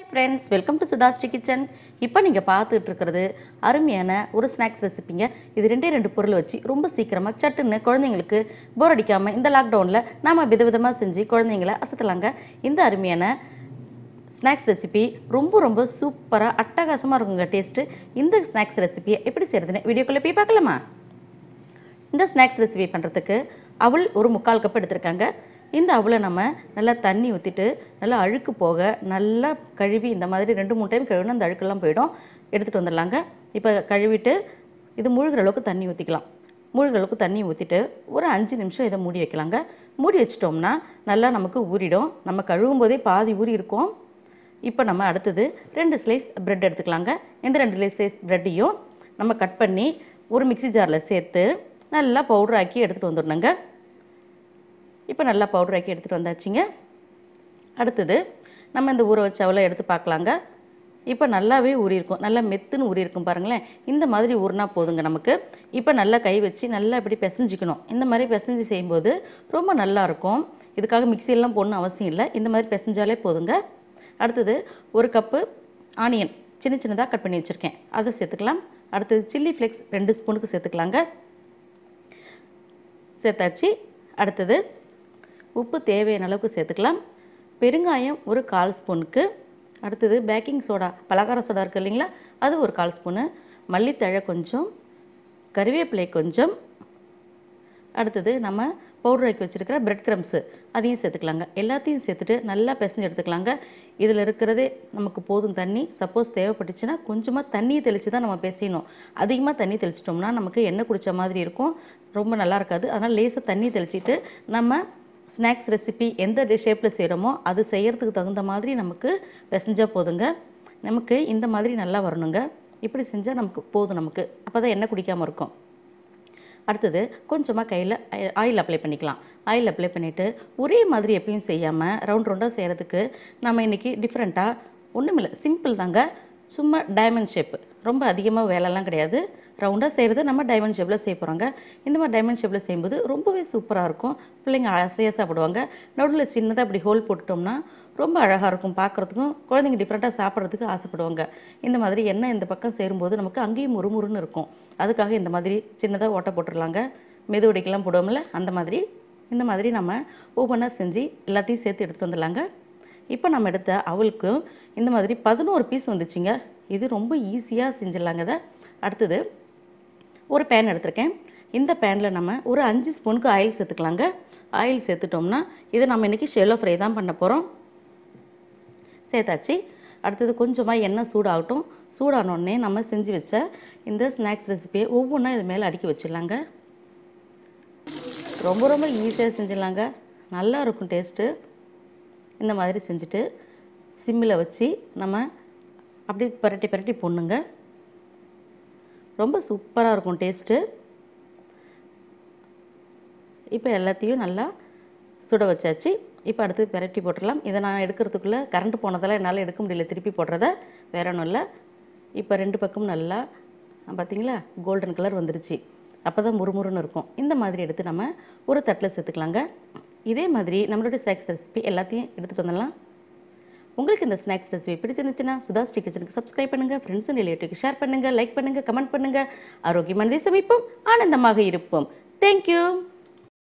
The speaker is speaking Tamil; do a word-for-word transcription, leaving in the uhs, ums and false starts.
friends, welcome to SudhaSri kitchen. இப்போ நீங்க பார்த்துட்டு இருக்கிறது அருமையான ஒரு ஸ்நாக்ஸ் ரெசிபிங்க. இது ரெண்டே ரெண்டு பொருள் வச்சு ரொம்ப சீக்கிரமா சட்டுன்னு குழந்தைகளுக்கு போர் அடிக்காம இந்த லாக்டவுன்ல நாம விதவிதமா செஞ்சு குழந்தைகளை அசத்தலாங்க. இந்த அருமையான ஸ்நாக்ஸ் ரெசிபி ரொம்ப ரொம்ப சூப்பரா அட்டகாசமா இருக்குங்க டேஸ்ட். இந்த ஸ்நாக்ஸ் ரெசிபியை எப்படி செய்யறதுன்னு வீடியோக்குள்ள போய் பார்க்கலாமா? இந்த ஸ்நாக்ஸ் ரெசிபி பண்றதுக்கு அவல் ஒரு முக்கால் கப் எடுத்துருக்காங்க. இந்த அவலை நம்ம நல்லா தண்ணி ஊற்றிட்டு நல்லா அழுக்கு போக நல்லா கழுவி இந்த மாதிரி ரெண்டு மூணு டைம் கழுவினா அந்த அழுக்கெல்லாம் போயிடும். எடுத்துகிட்டு வந்துடலாங்க. இப்போ கழுவிட்டு இது முழுகிற அளவுக்கு தண்ணி ஊற்றிக்கலாம். முழுகிற அளவுக்கு தண்ணி ஊற்றிட்டு ஒரு அஞ்சு நிமிஷம் இதை மூடி வைக்கலாங்க. மூடி வச்சிட்டோம்னா நல்லா நமக்கு ஊறிடும். நம்ம கழுவும் போதே பாதி ஊறி இருக்கும். இப்போ நம்ம அடுத்தது ரெண்டு ஸ்லைஸ் ப்ரெட் எடுத்துக்கலாங்க. இந்த ரெண்டு ஸ்லைஸ் ப்ரெட்டையும் நம்ம கட் பண்ணி ஒரு மிக்சி ஜாரில் சேர்த்து நல்லா பவுடர் ஆக்கி எடுத்துகிட்டு வந்துடணுங்க. இப்போ நல்லா பவுடர் ஆக்கி எடுத்துகிட்டு வந்தாச்சுங்க. அடுத்தது நம்ம இந்த ஊற வச்ச அவலை எடுத்து பார்க்கலாங்க. இப்போ நல்லாவே ஊறியிருக்கும், நல்லா மெத்துன்னு ஊறியிருக்கும் பாருங்களேன். இந்த மாதிரி ஊறினா போதுங்க நமக்கு. இப்போ நல்லா கை வச்சு நல்லா இப்படி பிசைஞ்சிக்கணும். இந்த மாதிரி பிசைஞ்சு செய்யும்போது ரொம்ப நல்லாயிருக்கும். இதுக்காக மிக்சியெல்லாம் போடணும் அவசியம் இல்லை. இந்த மாதிரி பிசைஞ்சாலே போதுங்க. அடுத்தது ஒரு கப்பு ஆனியன் சின்ன சின்னதாக கட் பண்ணி வச்சுருக்கேன், அதை சேர்த்துக்கலாம். அடுத்தது சில்லி ஃப்ளேக்ஸ் ரெண்டு ஸ்பூனுக்கு சேர்த்துக்கலாங்க. சேர்த்தாச்சு. அடுத்தது உப்பு தேவையான அளவுக்கு சேர்த்துக்கலாம். பெருங்காயம் ஒரு கால் ஸ்பூனுக்கு. அடுத்தது பேக்கிங் சோடா, பலகார சோடா இருக்குது இல்லைங்களா, அது ஒரு கால் ஸ்பூனு. மல்லித்தழை கொஞ்சம், கறிவேப்பிலை கொஞ்சம். அடுத்தது நம்ம பவுடர் ஆக்கி வச்சுருக்கிற பிரெட் க்ரம்ஸு அதையும் சேர்த்துக்கலாங்க. எல்லாத்தையும் சேர்த்துட்டு நல்லா பிசைஞ்சு எடுத்துக்கலாங்க. இதில் இருக்கிறதே நமக்கு போதும் தண்ணி. சப்போஸ் தேவைப்பட்டுச்சுன்னா கொஞ்சமாக தண்ணியை தெளித்து தான் நம்ம பிசையணும். அதிகமாக தண்ணி தெளிச்சிட்டோம்னா நமக்கு எண்ணெய் குடித்த மாதிரி இருக்கும், ரொம்ப நல்லா இருக்காது. அதனால் லேசாக தண்ணி தெளிச்சிட்டு நம்ம ஸ்நாக்ஸ் ரெசிபி எந்த ஷேப்பில் செய்கிறோமோ அது செய்கிறதுக்கு தகுந்த மாதிரி நமக்கு பிசைஞ்சால் போதுங்க. நமக்கு இந்த மாதிரி நல்லா வரணுங்க. இப்படி செஞ்சால் நமக்கு போதும். நமக்கு அப்போ தான் எண்ணெய் குடிக்காமல் இருக்கும். அடுத்தது கொஞ்சமாக கையில் ஆயில் அப்ளை பண்ணிக்கலாம். ஆயில் அப்ளை பண்ணிவிட்டு ஒரே மாதிரி எப்பயும் செய்யாமல் ரவுண்ட் ரவுண்டாக செய்கிறதுக்கு நம்ம இன்றைக்கி டிஃப்ரெண்ட்டாக ஒன்றும் இல்லை, சிம்பிள் தாங்க. சும்மா டைமண்ட் ஷேப்பு, ரொம்ப அதிகமாக வேலைலாம் கிடையாது. ரவுண்டாக செய்கிறது நம்ம டைமண்ட் ஷேப்பில் செய்ய போகிறோங்க. இந்த மாதிரி டைமண்ட் ஷேப்பில் செய்யும்போது ரொம்பவே சூப்பராக இருக்கும். பிள்ளைங்க ஆசையாக சாப்பிடுவாங்க. நடுவில் சின்னதாக அப்படி ஹோல் போட்டுட்டோம்னா ரொம்ப அழகாக இருக்கும் பார்க்குறதுக்கும். குழந்தைங்க டிஃப்ரெண்ட்டாக சாப்பிட்றதுக்கு ஆசைப்படுவாங்க. இந்த மாதிரி எண்ணெய் இந்த பக்கம் சேரும்போது நமக்கு அங்கேயும் முறுமுறுன்னு இருக்கும். அதுக்காக இந்த மாதிரி சின்னதாக ஓட்டை போட்டுடலாங்க. மெதுவடைக்கெல்லாம் போடுவோம்ல, அந்த மாதிரி இந்த மாதிரி நம்ம ஒவ்வொன்றா செஞ்சு எல்லாத்தையும் சேர்த்து எடுத்துகிட்டு வந்துடலாங்க. இப்போ நம்ம எடுத்த அவளுக்கு இந்த மாதிரி பதினோரு பீஸ் வந்துச்சுங்க. இது ரொம்ப ஈஸியாக செஞ்சிடலாங்க. இதை அடுத்தது ஒரு பேன் எடுத்திருக்கேன். இந்த பேனில் நம்ம ஒரு அஞ்சு ஸ்பூனுக்கு ஆயில் சேர்த்துக்கலாங்க. ஆயில் சேர்த்துட்டோம்னா இதை நம்ம இன்றைக்கி ஷெலோ ஃப்ரை தான் பண்ண போகிறோம். சேர்த்தாச்சு. அடுத்தது கொஞ்சமாக எண்ணெய் சூடாகட்டும். சூடானோடனே நம்ம செஞ்சு வச்ச இந்த ஸ்நாக்ஸ் ரெசிபியை ஒவ்வொன்றா இது மேலே அடுக்கி வச்சிடலாங்க. ரொம்ப ரொம்ப ஈஸியாக செஞ்சிடலாங்க, நல்லா இருக்கும் டேஸ்ட்டு. இந்த மாதிரி செஞ்சுட்டு சிம்மில் வச்சு நம்ம அப்படி பரட்டி பரட்டி போடணுங்க. ரொம்ப சூப்பராக இருக்கும் டேஸ்ட்டு. இப்போ எல்லாத்தையும் நல்லா சுட வச்சாச்சு. இப்போ அடுத்து பரட்டி போட்டுடலாம். இதை நான் எடுக்கிறதுக்குள்ளே கரண்ட் போனதால் என்னால் எடுக்க முடியல, திருப்பி போடுறத, வேற ஒன்றும் இல்லை. இப்போ ரெண்டு பக்கமும் நல்லா பார்த்திங்களா கோல்டன் கலர் வந்துருச்சு. அப்போ தான் முறுமுறுன்னு இருக்கும். இந்த மாதிரி எடுத்து நம்ம ஒரு தட்டில் சேர்த்துக்கலாங்க. இதே மாதிரி நம்மளோட ஸ்நாக்ஸ் ரெசிபி எல்லாத்தையும் எடுத்துகிட்டு வந்துடலாம். உங்களுக்கு இந்த ஸ்நாக்ஸ் ரெசிபி பிடிச்சிருந்துச்சுன்னா சுதாஸ்ரீ கிச்சனுக்கு சப்ஸ்கிரைப் பண்ணுங்கள், ஃப்ரெண்ட்ஸ் அண்ட் ரிலேட்டிவ்க்கு ஷேர் பண்ணுங்கள், லைக் பண்ணுங்கள், கமெண்ட் பண்ணுங்கள். ஆரோக்கியமானதை சமைப்போம், ஆனந்தமாக இருப்போம். தேங்க்யூ.